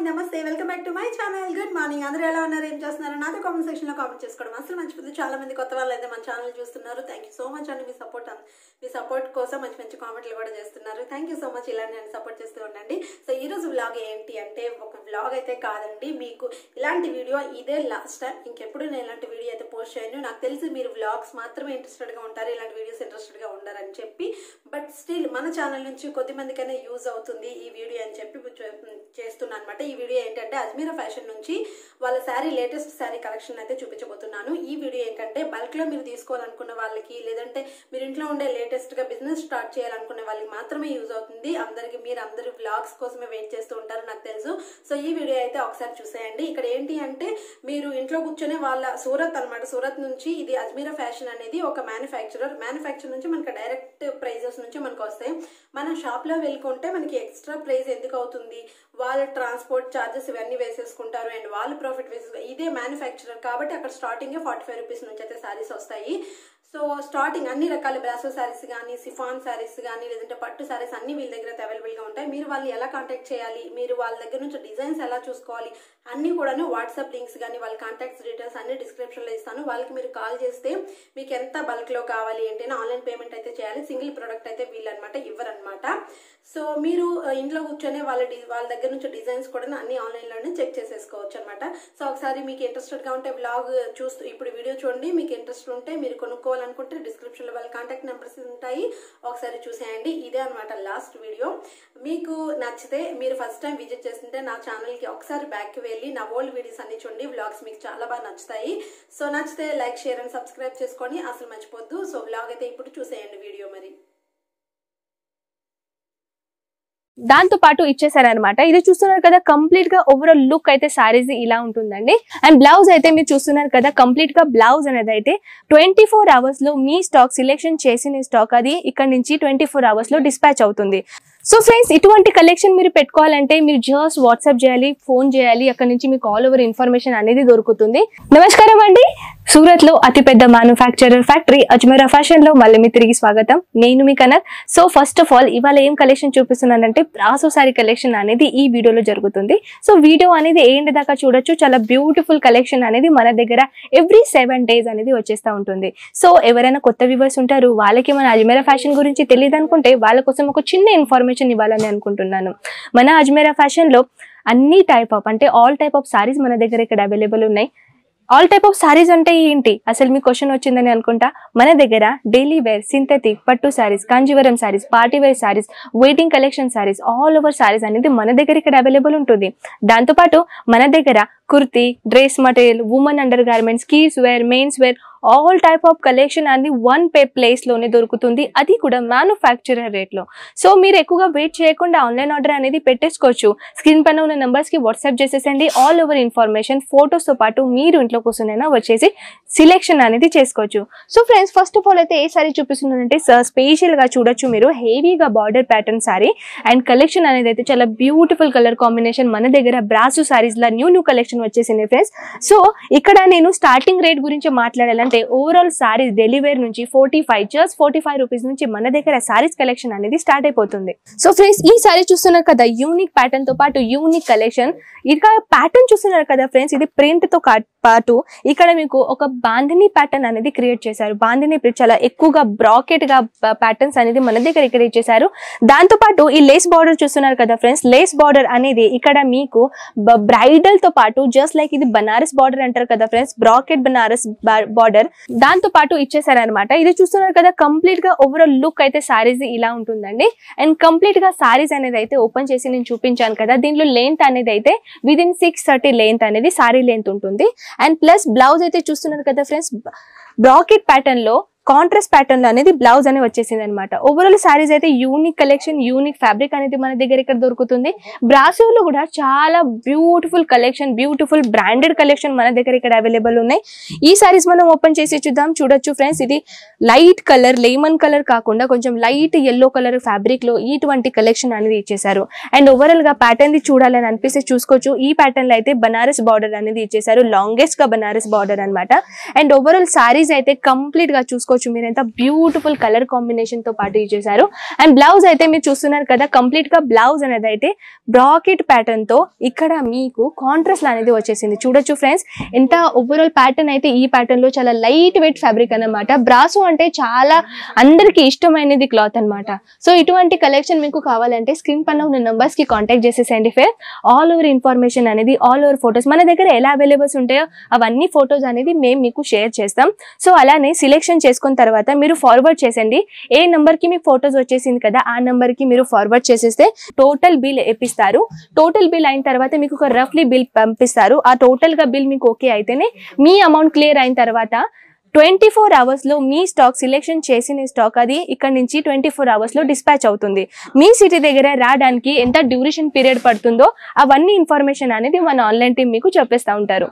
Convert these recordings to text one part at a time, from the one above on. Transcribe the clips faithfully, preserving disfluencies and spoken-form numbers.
నమస్తే welcome back to my channel. Good morning. అందరూ ఎలా ఉన్నారు, ఏం చేస్తున్నారు? నాతో కామెంట్ సెక్షన్ లో కామెంట్ చేసుకోవడం అసలు మర్చిపోతుంది. చాలా మంది కొత్త వాళ్ళు అయితే మన ఛానల్ చూస్తున్నారు. థ్యాంక్ యూ సో మచ్ అండి. మీ సపోర్ట్ మీ సపోర్ట్ కోసం మంచి మంచి కామెంట్లు కూడా చేస్తున్నారు. Thank you so much. ఇలా నేను సపోర్ట్ చేస్తూ ఉండండి. సో ఈ రోజు వ్లాగ్ ఏంటి అంటే ఒక వ్లాగ్ అయితే కాదండి, మీకు ఇలాంటి వీడియో ఇదే లాస్ట్ టైం. ఇంకెప్పుడు నేను ఇలాంటి వీడియో అయితే పోస్ట్ చేయను. నాకు తెలిసి మీరు వ్లాగ్స్ మాత్రమే ఇంట్రెస్టెడ్ గా ఉంటారు, ఇలాంటి వీడియోస్ ఇంట్రెస్టెడ్ గా ఉండారని చెప్పి. బట్ స్టిల్ మన ఛానల్ నుంచి కొద్ది మందికైనా యూజ్ అవుతుంది ఈ వీడియో అని చెప్పి చేస్తున్నాను అనమాట. ఈ వీడియో ఏంటంటే అజ్మీరా ఫ్యాషన్ నుంచి వాళ్ళ శారీ లేటెస్ట్ శారీ కలెక్షన్ అయితే చూపించబోతున్నాను. ఈ వీడియో ఏంటంటే బల్క్ లో మీరు తీసుకోవాలనుకున్న వాళ్ళకి, లేదంటే మీరు ఇంట్లో ఉండే లేటెస్ట్ గా బిజినెస్ స్టార్ట్ చేయాలనుకునే వాళ్ళకి మాత్రమే యూజ్ అవుతుంది. అందరికి మీరు అందరు బ్లాగ్స్ కోసమే వెయిట్ చేస్తూ ఉంటారు నాకు తెలుసు. సో ఈ వీడియో అయితే ఒకసారి చూసేయండి. ఇక్కడ ఏంటి అంటే మీరు ఇంట్లో కూర్చొని వాళ్ళ సూరత్ అనమాట, సూరత్ నుంచి ఇది అజ్మీరా ఫ్యాషన్ అనేది ఒక మ్యానుఫ్యాక్చరర్ మ్యానుఫ్యాక్చర్ నుంచి మనకి డైరెక్ట్ ప్రైజెస్ నుంచి మనకు వస్తాయి. మనం షాప్ లో వెళ్ళుకుంటే మనకి ఎక్స్ట్రా ప్రైస్ ఎందుకు అవుతుంది, వాళ్ళ ట్రాన్స్పోర్ట్ ఛార్జెస్ ఇవన్నీ వేసేసుకుంటారు అండ్ వాళ్ళు ప్రాఫిట్ వేసేసుకుంటారు. ఇదే మ్యానుఫ్యాక్చరర్ కాబట్టి అక్కడ స్టార్టింగ్ ఫార్టీ ఫైవ్ రూపీస్ నుంచి అయితే శారీస్ వస్తాయి. సో స్టార్టింగ్ అన్ని రకాల బ్రాసో శారీస్ కానీ, సిఫాన్ శారీస్ కానీ, లేదంటే పట్టు శారీస్ అన్ని వీళ్ళ దగ్గర అయితే అవైలబుల్ గా ఉంటాయి. మీరు వాళ్ళు ఎలా కాంటాక్ట్ చేయాలి, మీరు వాళ్ళ దగ్గర నుంచి డిజైన్స్ ఎలా చూసుకోవాలి అన్ని కూడాను వాట్సాప్ లింక్స్ కానీ వాళ్ళ కాంటాక్ట్స్ డీటెయిల్స్ అన్ని డిస్క్రిప్షన్ లో ఇస్తాను. వాళ్ళకి మీరు కాల్ చేస్తే మీకు ఎంత బల్క్ లో కావాలి ఏంటంటే ఆన్లైన్ పేమెంట్ అయితే చేయాలి. సింగిల్ ప్రొడక్ట్ అయితే వీళ్ళు అనమాట ఇవ్వరనమాట. సో మీరు ఇంట్లో కూర్చొని వాళ్ళ వాళ్ళ దగ్గర నుంచి డిజైన్స్ కూడా అన్ని ఆన్లైన్ లోనే చెక్ చేసేసుకోవచ్చు అనమాట. సో ఒకసారి మీకు ఇంట్రెస్టెడ్ గా ఉంటే బ్లాగ్ చూస్తూ ఇప్పుడు వీడియో చూడండి. మీకు ఇంట్రెస్ట్ ఉంటే మీరు కొనుక్కోవాలనుకుంటే డిస్క్రిప్షన్ లో వాళ్ళ కాంటాక్ట్ నెంబర్స్ ఉంటాయి, ఒకసారి చూసేయండి. ఇదే అనమాట లాస్ట్ వీడియో. మీకు నచ్చితే మీరు ఫస్ట్ టైం విజిట్ చేస్తుంటే నా ఛానల్ కి ఒకసారి బ్యాక్ వెళ్ళి నా ఓల్డ్ వీడియోస్ అన్ని చూడండి. వ్లాగ్స్ మీకు చాలా బాగా నచ్చుతాయి. సో నచ్చితే లైక్, షేర్ అండ్ సబ్స్క్రైబ్ చేసుకొని అసలు మర్చిపోద్దు. సో వ్లాగ్ అయితే ఇప్పుడు చూసేయండి వీడియో. మరి దాంతో పాటు ఇచ్చేసారనమాట. ఇది చూస్తున్నారు కదా, కంప్లీట్ గా ఓవరాల్ లుక్ అయితే సారీస్ ఇలా ఉంటుందండి. అండ్ బ్లౌజ్ అయితే మీరు చూస్తున్నారు కదా, కంప్లీట్ గా బ్లౌజ్ అనేది అయితే ట్వంటీ ఫోర్ అవర్స్ లో మీ స్టాక్ సెలెక్షన్ చేసిన స్టాక్ అది ఇక్కడ నుంచి ట్వంటీ ఫోర్ అవర్స్ లో డిస్పాచ్ అవుతుంది. సో ఫ్రెండ్స్, ఇటువంటి కలెక్షన్ మీరు పెట్టుకోవాలంటే మీరు జస్ట్ వాట్సాప్ చేయాలి, ఫోన్ చేయాలి, అక్కడ నుంచి మీకు ఆల్ ఓవర్ ఇన్ఫర్మేషన్ అనేది దొరుకుతుంది. నమస్కారం అండి. సూరత్ లో అతిపెద్ద మ్యానుఫ్యాక్చరర్ ఫ్యాక్టరీ అజ్మీరా ఫ్యాషన్ లో మళ్ళీ మీ తిరిగి స్వాగతం. నేను మీ కనర్. సో ఫస్ట్ ఆఫ్ ఆల్ ఇవాళ ఏం కలెక్షన్ చూపిస్తున్నానంటే బ్రాసో సారీ కలెక్షన్ అనేది ఈ వీడియోలో జరుగుతుంది. సో వీడియో అనేది ఏంటి దాకా చూడొచ్చు. చాలా బ్యూటిఫుల్ కలెక్షన్ అనేది మన దగ్గర ఎవ్రీ సెవెన్ డేస్ అనేది వచ్చేస్తూ ఉంటుంది. సో ఎవరైనా కొత్త వ్యూవర్స్ ఉంటారు, వాళ్ళకి మన అజ్మీరా ఫ్యాషన్ గురించి తెలియదు అనుకుంటే వాళ్ళ కోసం ఒక చిన్న ఇన్ఫర్మేషన్ ఇవ్వాలని అనుకుంటున్నాను. మన అజ్మీరా ఫ్యాషన్ లో అన్ని టైప్ ఆఫ్ అంటే ఆల్ టైప్ ఆఫ్ సారీస్ మన దగ్గర ఇక్కడ అవైలబుల్ ఉన్నాయి. ఆల్ టైప్ ఆఫ్ సారీస్ అంటే ఏంటి అసలు మీ క్వశ్చన్ వచ్చిందని అనుకుంటా. మన దగ్గర డైలీ వేర్, సింథటిక్, పట్టు saris, Kanjeevaram saris, party wear saris, wedding collection saris, all over saris అనేది మన దగ్గర ఇక్కడ అవైలబుల్ ఉంటుంది. దాంతోపాటు మన దగ్గర kurti, dress material, women undergarments, kids wear, mens wear, all type of collection అనేది వన్ పే ప్లేస్ లోనే దొరుకుతుంది. అది కూడా మ్యానుఫ్యాక్చరర్ రేట్ లో. సో మీరు ఎక్కువగా వెయిట్ చేయకుండా ఆన్లైన్ ఆర్డర్ అనేది పెట్టేసుకోవచ్చు. స్క్రీన్ పైన ఉన్న నెంబర్స్ కి వాట్సాప్ చేసేసండి. ఆల్ ఓవర్ ఇన్ఫర్మేషన్ ఫోటోస్ తో పాటు మీరు ఇంట్లో కూర్చొనైనా వచ్చేసి సెలెక్షన్ అనేది చేసుకోవచ్చు. So friends, first of all అయితే ఏ సారీ చూపిస్తున్నానంటే స్పెషల్ గా చూడొచ్చు మీరు, హెవీగా border pattern sari and collection అనేది అయితే చాలా బ్యూటిఫుల్ కలర్ కాంబినేషన్. మన దగ్గర బ్రాసో సారీస్ లా న్యూ న్యూ కలెక్షన్ వచ్చేసింది ఫ్రెండ్స్. సో ఇక్కడ నేను స్టార్టింగ్ రేట్ గురించి మాట్లాడాలంటే ఓవరాల్ సారీస్ డైలీ వేర్ నుంచి forty five just forty five rupees నుంచి మన దగ్గర సారీస్ కలెక్షన్ అనేది స్టార్ట్ అయిపోతుంది. సో ఫ్రెండ్స్, ఈ సారీ చూస్తున్నారు కదా, యూనిక్ ప్యాటర్న్ తో పాటు యూనిక్ కలెక్షన్. ఇక్కడ ప్యాటర్న్ చూస్తున్నారు కదా ఫ్రెండ్స్, ఇది ప్రింట్ తో పాటు ఇక్కడ మీకు ఒక బాందిని ప్యాటర్న్ అనేది క్రియేట్ చేశారు. బాందిని చాలా ఎక్కువగా బ్రాకెట్ గా ప్యాటర్న్స్ అనేది మన దగ్గర ఇక్కడ ఇచ్చేసారు. దాంతో పాటు ఈ లేస్ బార్డర్ చూస్తున్నారు కదా ఫ్రెండ్స్, లేస్ బార్డర్ అనేది ఇక్కడ మీకు బ్రైడల్ తో పాటు జస్ట్ లైక్ ఇది బనారస్ బార్డర్ అంటారు కదా ఫ్రెండ్స్, బ్రాకెట్ బనారస్ బార్డర్ దాంతో పాటు ఇచ్చేసారనమాట. ఇది చూస్తున్నారు కదా, కంప్లీట్ గా ఓవరాల్ లుక్ అయితే సారీస్ ఇలా ఉంటుందండి. అండ్ కంప్లీట్ గా సారీస్ అనేది అయితే ఓపెన్ చేసి నేను చూపించాను కదా, దీంట్లో లెంత్ అనేది అయితే విదిన్ సిక్స్ థర్టీ లెంత్ అనేది సారీ లెంత్ ఉంటుంది. అండ్ ప్లస్ బ్లౌజ్ అయితే చూస్తున్నారు కదా ఫ్రెండ్స్, బ్రాకెట్ ప్యాటర్న్ లో కాంట్రాస్ట్ ప్యాటర్న్ లో అనేది బ్లౌజ్ అనేది వచ్చేసింది అనమాట. ఓవరాల్ సారీస్ అయితే యూనిక్ కలెక్షన్, యూనిక్ ఫ్యాబ్రిక్ అనేది మన దగ్గర ఇక్కడ దొరుకుతుంది. బ్రాసోలో కూడా చాలా beautiful collection, beautiful branded collection మన దగ్గర ఇక్కడ అవైలబుల్ ఉన్నాయి. ఈ సారీస్ మనం ఓపెన్ చేసి చూద్దాం. చూడొచ్చు ఫ్రెండ్స్, ఇది లైట్ కలర్, లెమన్ కలర్ కాకుండా కొంచెం లైట్ ఎల్లో కలర్ ఫ్యాబ్రిక్ లో ఇటువంటి కలెక్షన్ అనేది ఇచ్చేసారు. అండ్ ఓవరాల్ గా ప్యాటర్న్ ది చూడాలని అనిపిస్తే చూసుకోవచ్చు. ఈ ప్యాటర్న్ లో అయితే బనారస్ బార్డర్ అనేది ఇచ్చేసారు, లాంగెస్ట్ గా బనారస్ బార్డర్ అనమాట. అండ్ ఓవరాల్ సారీస్ అయితే కంప్లీట్ గా చూసుకోవచ్చు చూసుకోవచ్చు మీరు ఎంత బ్యూటిఫుల్ కలర్ కాంబినేషన్ తో పాటు ఇచ్చేసారు. అండ్ బ్లౌజ్ అయితే మీరు చూస్తున్నారు కదా కంప్లీట్ గా బ్లౌజ్ అనేది అయితే బ్రాకెట్ ప్యాటర్న్ తో ఇక్కడ మీకు కాంట్రాస్ట్ అనేది వచ్చేసింది. చూడొచ్చు ఫ్రెండ్స్ ఎంత ఓవరాల్ ప్యాటర్న్ అయితే ఈ ప్యాటర్న్ లో చాలా లైట్ వెయిట్ ఫ్యాబ్రిక్ అన్నమాట. బ్రాసో అంటే చాలా అందరికి ఇష్టమైనది క్లాత్ అన్నమాట. సో ఇటువంటి కలెక్షన్ మీకు కావాలంటే స్క్రీన్ పైన ఉన్న నంబర్స్ కి కాంటాక్ట్ చేసేసేయండి. ఫేర్ ఆల్ ఓవర్ ఇన్ఫర్మేషన్ అనేది ఆల్ ఓవర్ ఫొటోస్ మన దగ్గర ఎలా అవైలబుల్స్ ఉంటాయో అవన్నీ ఫొటోస్ అనేది మేము మీకు షేర్ చేస్తాం. సో అలానే సెలెక్షన్ చేసుకున్న తర్వాత మీరు ఫార్వర్డ్ చేసండి. ఏ నంబర్ కి మీ ఫొటోస్ వచ్చేసింది కదా ఆ నంబర్ కి మీరు ఫార్వర్డ్ చేసేస్తే టోటల్ బిల్ ఇప్పిస్తారు. టోటల్ బిల్ అయిన తర్వాత మీకు ఒక రఫ్లీ బిల్ పంపిస్తారు. ఆ టోటల్ గా బిల్ మీకు ఓకే అయితేనే మీ అమౌంట్ క్లియర్ అయిన తర్వాత ట్వంటీ ఫోర్ అవర్స్ లో మీ స్టాక్ సెలెక్షన్ చేసిన స్టాక్ అది ఇక్కడ నుంచి ట్వంటీ ఫోర్ అవర్స్ లో డిస్పాచ్ అవుతుంది. మీ సిటీ దగ్గర రావడానికి ఎంత డ్యూరేషన్ పీరియడ్ పడుతుందో అవన్నీ ఇన్ఫర్మేషన్ అనేది మన ఆన్లైన్ టీం మీకు చెప్పేస్తూ ఉంటారు.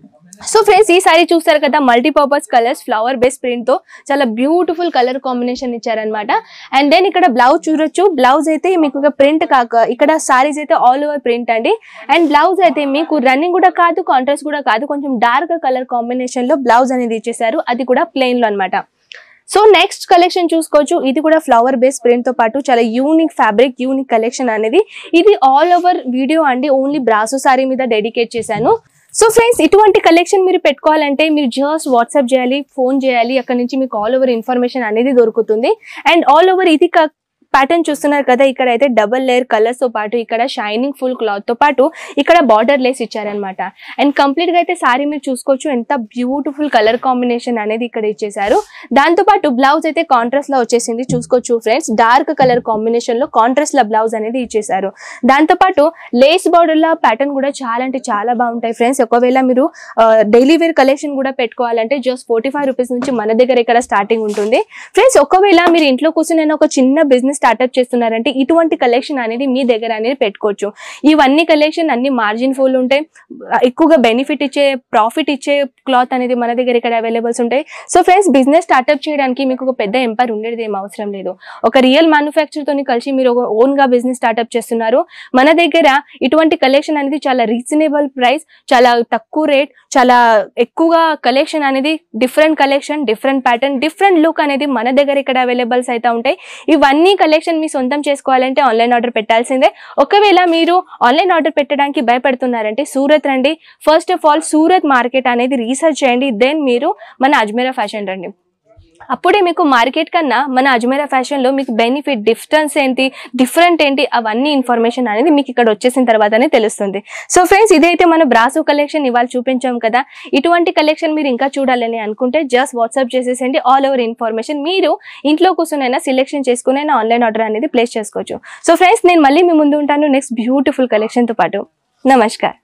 సో ఫ్రెండ్స్ ఈ సారీ చూస్తారు కదా multipurpose colours flower base print తో చాలా బ్యూటిఫుల్ కలర్ కాంబినేషన్ ఇచ్చారనమాట. అండ్ దెన్ ఇక్కడ బ్లౌజ్ చూడొచ్చు. బ్లౌజ్ అయితే మీకు ఒక ప్రింట్ కాక ఇక్కడ సారీస్ అయితే ఆల్ ఓవర్ ప్రింట్ అండి. అండ్ బ్లౌజ్ అయితే మీకు రన్నింగ్ కూడా కాదు కాంట్రాస్ట్ కూడా కాదు కొంచెం డార్క్ కలర్ కాంబినేషన్ లో బ్లౌజ్ అనేది ఇచ్చేసారు. అది కూడా ప్లెయిన్ లో అనమాట. సో నెక్స్ట్ కలెక్షన్ చూసుకోవచ్చు. ఇది కూడా ఫ్లవర్ బేస్ ప్రింట్ తో పాటు చాలా యూనిక్ ఫ్యాబ్రిక్ యూనిక్ కలెక్షన్ అనేది. ఇది ఆల్ ఓవర్ వీడియో అండి ఓన్లీ బ్రాసో సారీ మీద డెడికేట్ చేశాను. సో ఫ్రెండ్స్ ఇటువంటి కలెక్షన్ మీరు పెట్టుకోవాలంటే మీరు జస్ట్ వాట్సాప్ చేయాలి ఫోన్ చేయాలి అక్కడ నుంచి మీకు ఆల్ ఓవర్ ఇన్ఫర్మేషన్ అనేది దొరుకుతుంది. అండ్ ఆల్ ఓవర్ ఇది ప్యాటర్న్ చూస్తున్నారు కదా ఇక్కడ అయితే డబల్ లేయర్ కలర్స్ తో పాటు ఇక్కడ షైనింగ్ ఫుల్ క్లాత్ తో పాటు ఇక్కడ బార్డర్ లేస్ ఇచ్చారనమాట. అండ్ కంప్లీట్ గా అయితే సారీ మీరు చూసుకోవచ్చు ఎంత బ్యూటిఫుల్ కలర్ కాంబినేషన్ అనేది ఇక్కడ ఇచ్చేసారు. దాంతో పాటు బ్లౌజ్ అయితే కాంట్రాస్ట్ లో వచ్చేసింది చూసుకోవచ్చు ఫ్రెండ్స్. డార్క్ కలర్ కాంబినేషన్ లో కాంట్రాస్ట్ లో బ్లౌజ్ అనేది ఇచ్చేసారు. దాంతో పాటు లేస్ బార్డర్ లా ప్యాటర్న్ కూడా చాలా అంటే చాలా బాగుంటాయి ఫ్రెండ్స్. ఒకవేళ మీరు డైలీ వేర్ కలెక్షన్ కూడా పెట్టుకోవాలంటే జస్ట్ ఫోర్టీ ఫైవ్ రూపీస్ నుంచి మన దగ్గర ఇక్కడ స్టార్టింగ్ ఉంటుంది ఫ్రెండ్స్. ఒకవేళ మీరు ఇంట్లో కూర్చొని ఒక చిన్న బిజినెస్ స్టార్ట్అప్ చేస్తున్నారంటే ఇటువంటి కలెక్షన్ అనేది మీ దగ్గర అనేది పెట్టుకోవచ్చు. ఇవన్నీ కలెక్షన్ అన్ని మార్జిన్ ఫుల్ ఉంటాయి. ఎక్కువగా బెనిఫిట్ ఇచ్చే ప్రాఫిట్ ఇచ్చే క్లాత్ అనేది మన దగ్గర ఇక్కడ అవైలబుల్స్ ఉంటాయి. సో ఫ్రెండ్స్ బిజినెస్ స్టార్ట్అప్ చేయడానికి మీకు ఒక పెద్ద ఎంపైర్ ఉండేది ఏం అవసరం లేదు. ఒక రియల్ మ్యానుఫ్యాక్చర్ తోని కలిసి మీరు ఓన్ గా బిజినెస్ స్టార్ట్అప్ చేస్తున్నారు. మన దగ్గర ఇటువంటి కలెక్షన్ అనేది చాలా రీజనబుల్ ప్రైస్ చాలా తక్కువ రేట్ చాలా ఎక్కువగా కలెక్షన్ అనేది different collection different pattern different look అనేది మన దగ్గర ఇక్కడ అవైలబుల్స్ అయితే ఉంటాయి. ఇవన్నీ కలెక్షన్ మీ సొంతం చేసుకోవాలంటే ఆన్లైన్ ఆర్డర్ పెట్టాల్సిందే. ఒకవేళ మీరు ఆన్లైన్ ఆర్డర్ పెట్టడానికి భయపడుతున్నారంటే సూరత్ రండి. First of all Surat market అనేది రీసెర్చ్ చేయండి. దెన్ మీరు మన అజ్మీరా ఫ్యాషన్ రండి. అప్పుడే మీకు మార్కెట్ కన్నా మన అజ్మీరా ఫ్యాషన్ లో మీకు బెనిఫిట్ డిఫరెన్స్ ఏంటి డిఫరెంట్ ఏంటి అవన్నీ ఇన్ఫర్మేషన్ అనేది మీకు ఇక్కడ వచ్చేసిన తర్వాతనే తెలుస్తుంది. సో ఫ్రెండ్స్ ఇదైతే మన బ్రాసో కలెక్షన్ ఇవాళ చూపించాం కదా. ఇటువంటి కలెక్షన్ మీరు ఇంకా చూడాలని అనుకుంటే జస్ట్ వాట్సాప్ చేసేసండి. ఆల్ ఓవర్ ఇన్ఫర్మేషన్ మీరు ఇంట్లో కూర్చొనైనా సెలెక్షన్ చేసుకునైనా ఆన్లైన్ ఆర్డర్ అనేది ప్లేస్ చేసుకోవచ్చు. సో ఫ్రెండ్స్ నేను మళ్ళీ మీ ముందు ఉంటాను నెక్స్ట్ బ్యూటిఫుల్ కలెక్షన్ తో పాటు. నమస్కారం.